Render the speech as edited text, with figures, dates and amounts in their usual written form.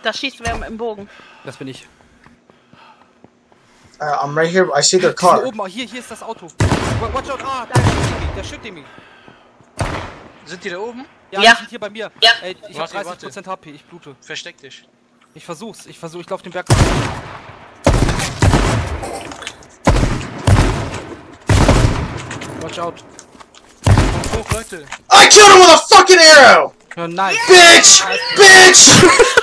Da schießt wer im Bogen. Das bin ich. I'm right here. I see their car. Hier oben, hier ist das Auto. Watch out, der schüttet mich. Sind die da oben? Ja, Ja. die sind hier bei mir. Ja. Ey, ich hab 30% HP, ich blute. Versteck dich. Ich versuch's, ich lauf den Berg. Watch out. Hoch, Leute. I killed him with a fucking arrow! Ja, nice. Bitch! Bitch!